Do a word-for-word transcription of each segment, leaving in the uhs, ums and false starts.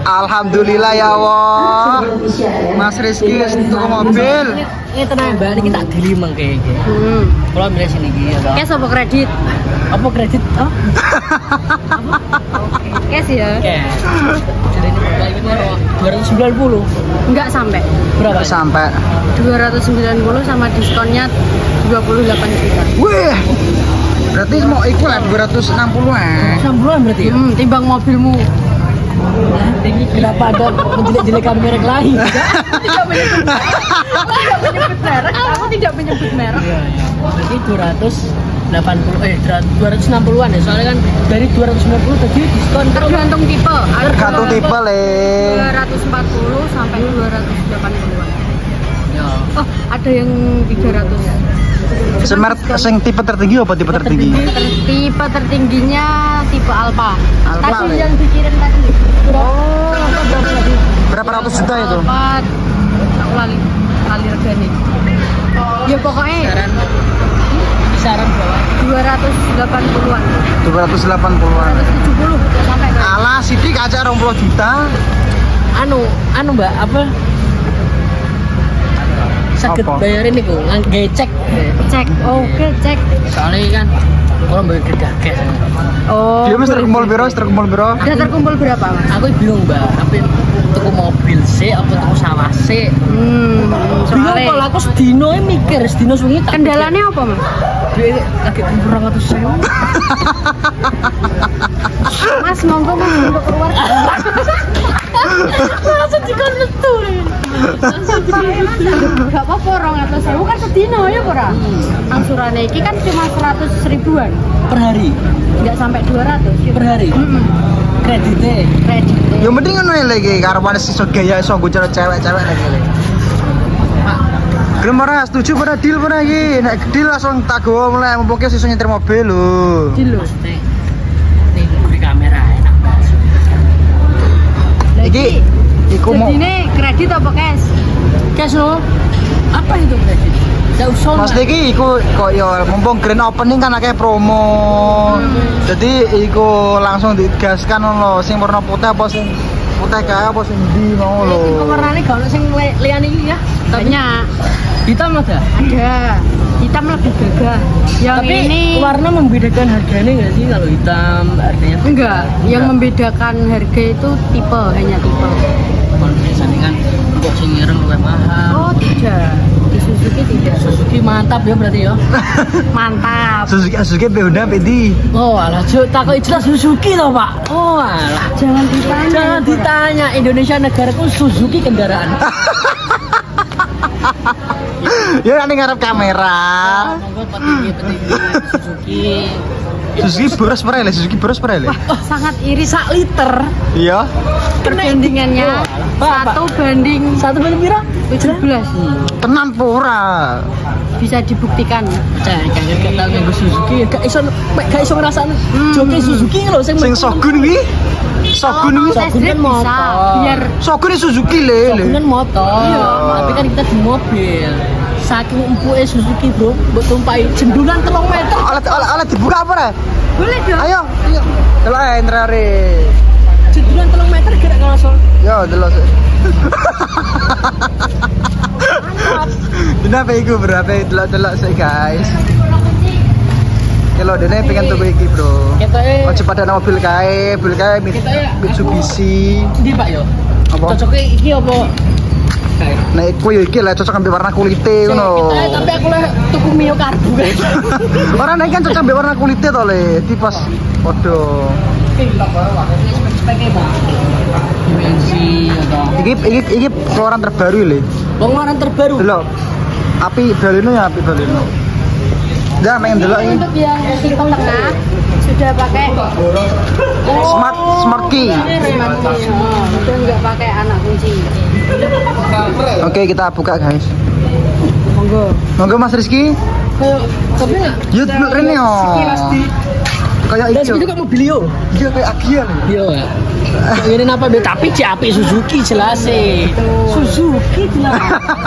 Alhamdulillah ya Allah. Mas Rizky tuku mobil. Ini tenang mbak, ini tak diri emang kayak gini. Hmm. Kalau milih sini gini ya. Cash apa kredit? Apa kredit? Oh? Cash ya? Cash. Jadi ini berapa ini dua ratus sembilan puluh. Enggak sampai. Berapa? Sampai dua ratus sembilan puluh sama diskonnya dua puluh delapan juta. wih, berarti mau ikut lah dua ratus enam puluh eh. enam puluhan berarti ya? Hmm, timbang mobilmu. Kenapa ada menjelek-jelekan merek lain? Tidak menyebut merek. Aku tidak menyebut merek. Iya, iya. Berarti dua ratus delapan puluh eh dua ratus enam puluhan ya. Soalnya kan dari dua ratus sembilan puluh tadi diskon Tergantung tipe. Tergantung tipe le. dua ratus empat puluh sampai dua ratus delapan puluh. Ya. Oh, ada yang tiga ratus. Semerek sing tipe tertinggi apa tipe tertinggi? Tipe tertingginya tipe Alfa. Alfa, Tadi Le. yang dikirim tadi. Oh, berapa ratus juta itu? Alfa, aku lali, lali regane. Ya pokoknya Kisaran kisaran berapa? dua ratus delapan puluhan. dua ratus delapan puluhan. dua ratus tujuh puluh sampai. Alah, sidik aja dua puluh juta. Anu, anu mbak apa? Sakit Apa? bayarin nih kok, nggak cek. Cek. Oke, cek. Soalnya kan kalau bayar kerja cash. Oh. Dia mesti terkumpul biro, terkumpul biro. Udah terkumpul berapa, Mas? Aku bingung mbak, apa tuku mobil sih, apa tuku sawah sih? Hmm, Bingung soalnya kalau aku sedino ini mikir, sedino sungi tak. kendalanya apa, Mas? Duit lagi kurang ratus sewu. Mas, monggo Mas untuk keluar. Langsung dikon metu. Gak apa-apa orang atau sewu kan sedino ya ora. Angsurane iki kan cuma seratus ribuan Per hari, nggak sampai dua ratus ya. per hari. Mm-mm. Kreditnya. Kredit. Yang penting kan lagi karena sih so gaya so gue cewek-cewek lagi. Pak, Gelem ora setuju pada deal pada iki. Nek deal langsung tak gowo mulai mumpung sesuk nyetir mobil lho. Dilo. Nih, nih di kamera enak banget. Iki iku mau Jadine kredit apa cash? Cash lo? Apa itu kredit? Jauh soal. Mas iki iku kok ya mumpung grand opening kan akeh promo. Jadi iku langsung digaskan lho sing warna putih apa sing putih kae apa sing ndi mau lho. Ini warnanya gak ada sing li- liyane iki ya. Banyak. Hitam ada. Ada. Hitam lebih gagah. Yang Tapi ini warna membedakan harganya nggak sih kalau hitam harganya? enggak. Yang membedakan harga itu tipe, hanya tipe. Kalau biasanya kan kok sing ireng luwih mahal. Oh, tidak. Di Suzuki tidak. Suzuki mantap ya berarti ya. Mantap. Suzuki Suzuki P Honda P D. Oh alah, Cuk, takut jelas Suzuki loh pak. Oh alah. Jangan ditanya. Jangan ditanya, Indonesia negaraku Suzuki kendaraan. Ya nanti ngarep kamera. Monggo petinggi petinggi Suzuki. Suzuki boros pernah le, Suzuki boros pernah le. Wah, sangat iri sak liter. Iya. Perbandingannya Pak, satu banding Satu banding pira? tujuh belas. Tenan pura. Bisa dibuktikan. Jangan jangan gak tau nganggo Suzuki, gak iso mek gak iso ngrasakno Hmm. joki Suzuki lho sing Sing Shogun wi. Shogun wi. Kalau tes drive Shogun bisa. motor. Biar Shogun ini Suzuki le. le. Shogun kan motor, Iya. tapi kan kita di mobil. Saking empuke Suzuki bro, mbok tumpai jendungan telung meter. Oleh oleh oleh dibuka apa re? boleh dong. Ayo, ayo. Delok ae ntrare. Jendungan telung meter gerak langsung. Yo delok. Kenapa iku bro? Apa delok-delok sih guys? Kalau dene pengen tuku iki bro. Ketoke Ojo pada mobil kae, mobil kae Mit- Kita ya, Mitsubishi. ndi Pak yo? Apa? Cocoknya iki apa? Kayak Nah, iku yo iki lah cocok ambil warna kulite ngono. Kita tapi aku lah tuku Mio karbu guys. Orang naik kan cocok ambil warna kulite to le, tipes podo. Speknya Pak. Dimensi atau Iki iki iki keluaran terbaru le. pengeluaran terbaru. Delok. Api Baleno ya, api Baleno. Dah main delok ini. Untuk yang tipe tengah sudah pakai Smart smart key. smart key. Oh, udah nggak pakai anak kunci. Oke, kita buka guys. Monggo. Monggo Mas Rizky. Kayak tapi nggak Yuk, Rene yo. sekilas di kayak Dan iki. itu kok mobilio. Iya kayak Agia lho. Iya. Ini apa be tapi C A P Suzuki jelas sih. Suzuki jelas.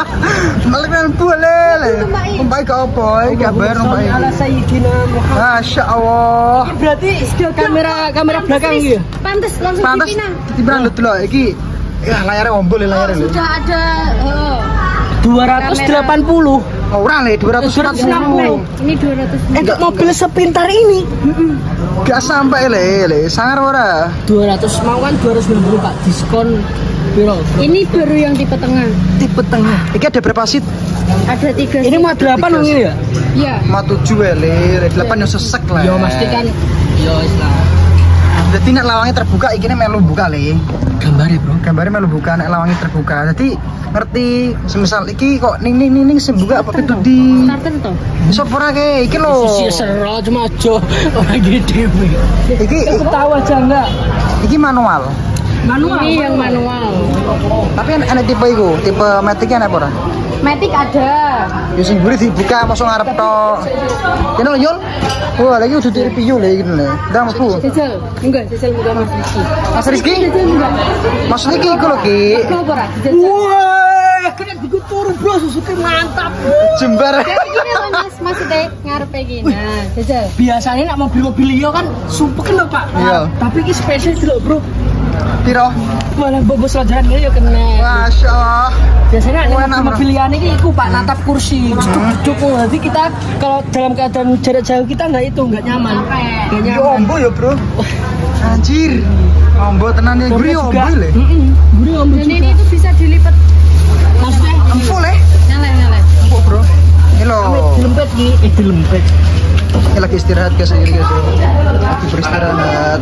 Malah boleh le. Numpai ke apa? Gak bayar numpai. Ala Sayyidina Muhammad. Masya Allah. Berarti kamera kamera belakang gitu. Pantes langsung Pantas dipinang. dipinang dulu loh. Iki ya layarnya ombol ya layarnya lho. Sudah ada oh, dua ratus delapan puluh. Oh, orang le dua ratus enam puluh. ini dua ratus. Untuk mobil sepintar ini. Gak sampai le le. Sangar ora. dua ratus mau kan dua ratus sembilan puluh Pak. Diskon piro? Ini baru yang tipe tengah. Tipe tengah. Iki ada berapa seat? Ada tiga. Ini mau delapan Tiga. ini ya? Iya. Ma tujuh ya le. Le delapan yang sesek lah. Yo mesti kan yo Islam. Jadi nek lawangnya terbuka iki melu buka le. Gambarnya, Bro. Gambarnya melu buka nek lawangnya terbuka. Jadi ngerti semisal iki kok ning ning ning ning sing buka apa itu di Starter toh. iso ora ke iki lho. Sisi sero cuma aja orang gede. Iki Aku tahu aja enggak. iki manual. Manual. Ini yang manual. Tapi enak tipe iku, tipe matic-nya enak ora? Matic ada. Ya sing mburi dibuka mosok ngarep tok. Kene lho Yul. Wah, lagi udah di review le iki lho. Dah mlebu. Jajal. Enggak, jajal muka Mas Rizky. Mas Rizky? Jajal enggak. Maksudnya iki iku lho Ki. Kau ora jajal. Wah, kena begitu turun bro, Suzuki mantap. Jembar. Kayak gini loh Mas, maksudnya ngarepe gini. Nah, jajal. Biasanya nak mobil-mobil Leo kan sumpek lho Pak. Iya. Tapi ini spesial lho bro. Piro? Malah bobos pelajaran dia ya kena. Masya Allah. Biasanya Oh, ada enak, mobil liane ini iku Pak natap kursi, Hmm. duduk nanti kita kalau dalam keadaan jarak jauh kita nggak itu nggak nyaman. Nggak Ya nyaman. ombo ya, Bro. Anjir. Ombo tenan ya, guri ombo le. Heeh. Guri ombo Dan juga. ini tuh bisa dilipat. Maksudnya Empuk le. Nyalain, nyalain. Empuk, Bro. Ini lho. dilempet nih, eh dilempet. Ini lagi istirahat guys, ini guys. Lagi beristirahat.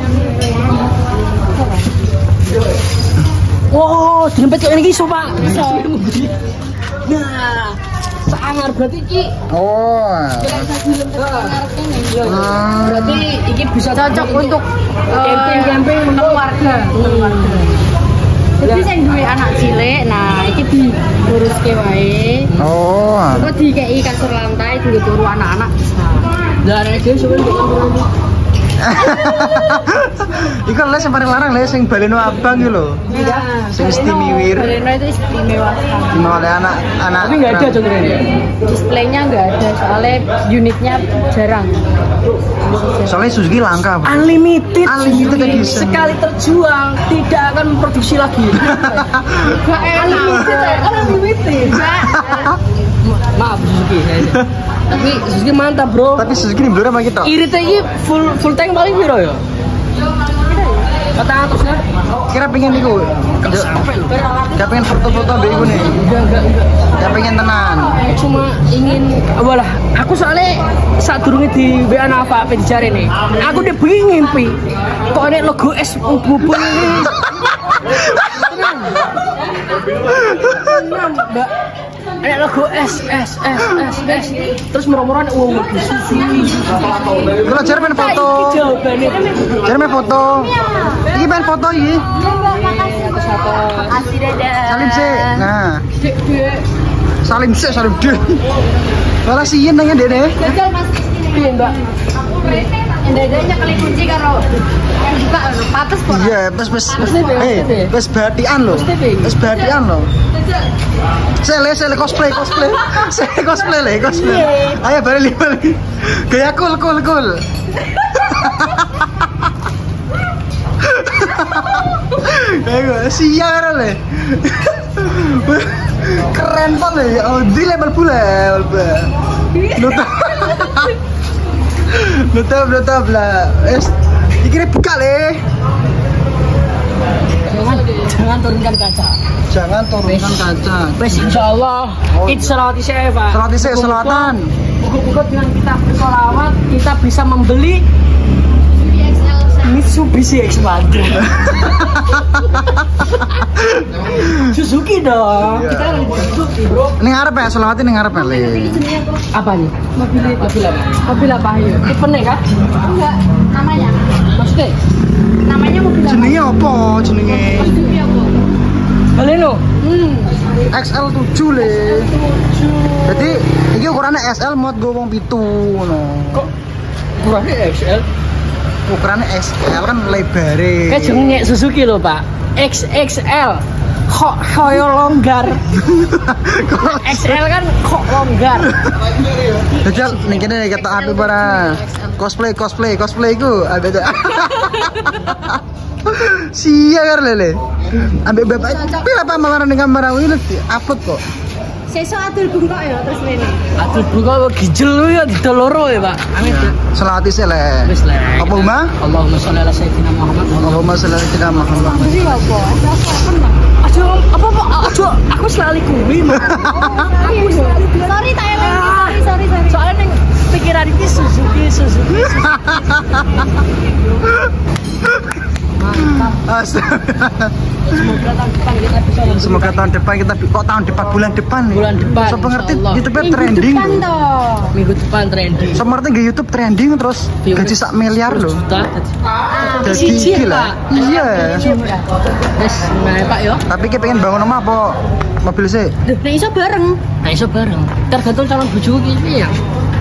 Wow, dilempet kayak ini iso Pak. Iso. Nah, sangar berarti ki. Oh. Hmm. Berarti iki bisa Cocok untuk camping-camping untuk warga. Jadi saya duwe anak cilik, nah iki diuruske wae. Oh. Terus dikei kasur lantai dienggo turu anak-anak bisa. Lah anak dhewe sampeyan Iku les yang paling larang les yang baleno abang gitu loh. Nah, Sing istimewa. Baleno itu istimewa sekali. Cuma oleh anak anak. tapi nggak ada contohnya. Displaynya nggak ada soalnya unitnya jarang. Soalnya Suzuki langka. Bro. Unlimited. Unlimited edition. Sekali terjual tidak akan memproduksi lagi. Gak enak. Unlimited. Maaf Suzuki. Tapi Suzuki mantap bro. Tapi Suzuki ini belum sama kita. Iritnya ini full full tank paling piro ya? Kata atasnya? Kira pengen iku. Gak sampai loh. Gak pengen foto-foto ambek iku nih. Enggak enggak enggak. Gak pengen tenan. Cuma ingin walah aku soalnya saat durungnya di W A apa apa dicari nih. Aku udah bengi ngimpi. Kok ada logo S bubur ini. Tenang. Tenang, Mbak. Ada logo S S S S S. Terus murah-murah wow Suzuki. Kalau jar pengen foto. Iki jawabannya. Jar pengen foto. Iki pengen foto iki. Aku satu. Makasih dadah. Salim sih. Nah, Dek, dek. salim sih, salim deh. Malah sih nanya deh deh. Jajal Mas. Piye, Mbak? Dadanya kali kunci karo yang buka pates kok. Iya, pas pas. Mesti be, mesti be. Eh, pas batian loh. Mesti be. Pas batian loh. Sele sele cosplay cosplay. Sele cosplay le cosplay. Ayo balik balik. Gaya cool cool cool. Ayo siar le. Keren banget ya. Oh, di level pula. Notap. Notap notap lah. Es, dikira buka le. Jangan jangan turunkan kaca. Jangan turunkan kaca. Wes insyaallah itu selawat isya Pak. Selawat isya, selawatan. Buku-buku dengan kita bersolawat kita bisa membeli Mitsubishi X satu. Suzuki dong. Iya. Kita lagi Suzuki, Bro. Ini ngarep ya, selawat ini ngarep ya le. Apa nih? Mobil itu. Mobil apa? Mobil apa ayo? Tipe nih kan? Enggak, namanya. Maksudnya? Namanya mobil apa? Jenenge apa jenenge? Mobil apa? Baleno. Hmm. X L tujuh le. Jadi ini ukurannya S L muat gue wong pitu ngono. Kok kurangnya X L? ukurannya X L kan lebare. Kayak jenenge Suzuki lho, Pak. X X L. Kok koyo longgar. X L kan kok longgar. Jajal ning kene ketok api para cosplay cosplay cosplay iku ambek sia karo lele. Ambek bapak pila pamaran ning kamera ini upload kok. Sesuk atur bungkok ya terus rene. Aduh, buka gijel lu ya didol loro ya, Pak. Amin. Selawat isi le. Wis le. Apa Uma? Allahumma sholli ala sayyidina Muhammad. Allahumma sholli ala sayyidina Muhammad. Iki lho, Po. Aduh, apa Pak? Aduh, aku selalu kuwi, Mas. Sorry tak eling. Sorry, sorry, sorry. Soalnya ning pikiran iki Suzuki, Suzuki. Astaga. Semoga tahun depan kita bisa Semoga tahun depan kita kok tahun depan bulan depan nih. Bulan depan, Sopo ngerti insyaallah. YouTube Minggu trending. depan Loh. toh. minggu depan trending. Sopo ngerti nggak YouTube trending terus gaji sak miliar loh. Juta. Jadi Siji, gila. Pak. Iya. Wes, nah Pak yo. Tapi kita pengen bangun rumah apa mobil sih? Duh, nek iso bareng. Nah iso bareng. Tergantung calon bojoku ki piye ya.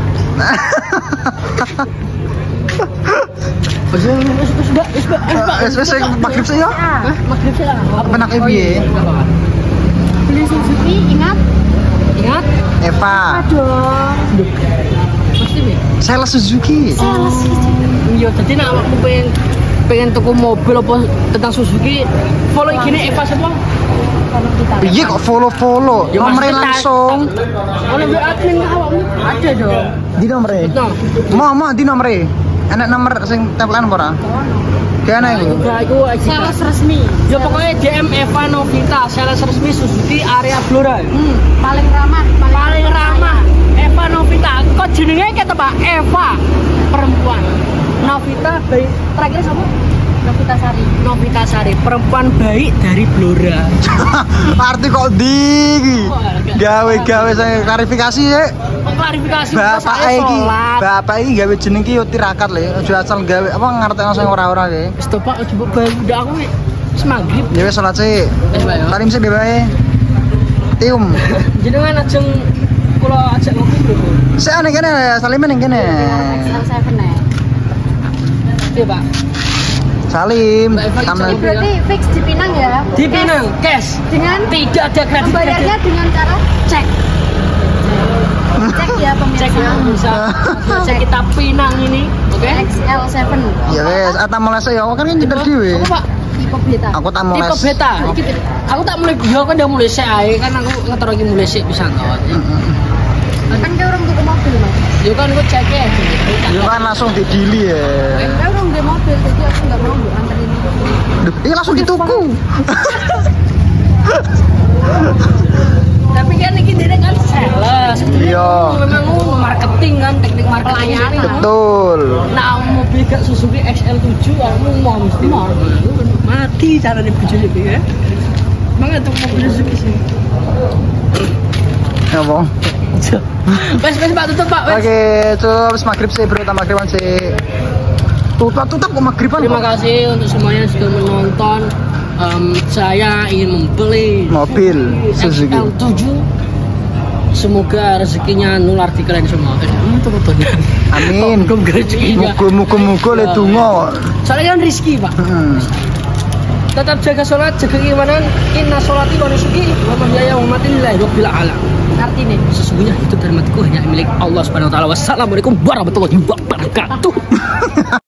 Wes wes wes Mbak, wes Mbak, wes Mbak. Wes wes sing magrib sih ya. Hah? Magrib sih lah. Penak Oh, piye? iya, nggak apa-apa. Beli Suzuki ingat? Ingat? Eva, Dong. Duh. Pasti piye? sales Suzuki. Sales Iya, jadi nek awakmu pengen pengen tuku mobil apa tentang Suzuki, follow I G-ne Eva semua. kalau kita. Piye kok follow-follow? Ya, Nomornya maksudnya langsung. Ono W A ning awakmu ada dong. Di nomornya. Betul. Mau mau di nomornya. Enak nomor sing tempelan apa ora? Kayane iku. Juga iku Sales resmi. ya pokoknya D M Eva Novita, sales resmi Suzuki area Blora. Hmm, paling ramah, Paling ramah Eva Novita. Kok jenenge kata Pak Eva perempuan. Novita baik terakhir sama Novita Sari. Novita Sari, perempuan baik dari Blora. Arti kok di iki? Gawe-gawe saya klarifikasi ya. Klarifikasi Bapak iki, bapak iki gawe jeneng ki yo tirakat le. Aja asal gawe apa ngertekno sing ora-ora ki. Wis to Pak, coba bang udah aku wis maghrib. Ya wis salat sih. Wis Pak ya. Tarim sih bae. Tium. Jenengan ajeng kula ajak ngopi lho. Sik ane kene salimen ning kene. X L tujuh ya. Iya Pak. Salim. Mbak Eva, Taman. Ini berarti fix di Pinang ya? Di Pinang, cash. Dengan Tidak ada kredit. membayarnya dengan cara cek. Cek ya Cek pemirsa. ya, bisa. Cek kita Pinang ini, oke? X L tujuh. Ya wes, ata mulai ya kan kan nyedar dhewe. Apa Pak? Tipe beta. Aku tak mulai. Tipe beta. Aku tak mulai yo kan udah mulai sik ae kan aku ngeter iki mulai sik pisan to. Kan kayak orang tuku mobil mas. Yo kan aku cek ya. Ya kan langsung didili ya. Kayak orang tuku mobil jadi aku nggak mau bu anterin. Duh, ini langsung dituku. Tapi kan iki dene kan sales. Iya. Memang ngono marketing kan, teknik marketing. Betul. Nah, mobil gak Suzuki X L tujuh kamu mau mesti mau. Mati caranya bojone iki ya. Banget tuh mobil Suzuki sih. Apa? Wes wes Pak tutup Pak. Wes. Oke, terus maghrib sih bro, tak maghriban sih. Tutup tutup kok maghriban. Terima kok? kasih untuk semuanya yang sudah menonton. Em, saya ingin membeli Mobil Suzuki. X L tujuh. Semoga rezekinya nular di kalian semua. Aduh, teman-teman. Amin. Muga-muga rezekinya. Muga-muga le donga. Soalnya kan rezeki Pak. Heeh. Tetap jaga sholat, jaga keimanan. Inna sholati wa nusuki wa mahyaya wa mamati lillahi rabbil alamin. Artinya. Sesungguhnya hidup dan matiku hanya milik Allah Subhanahu wa taala. Wassalamualaikum warahmatullahi wabarakatuh.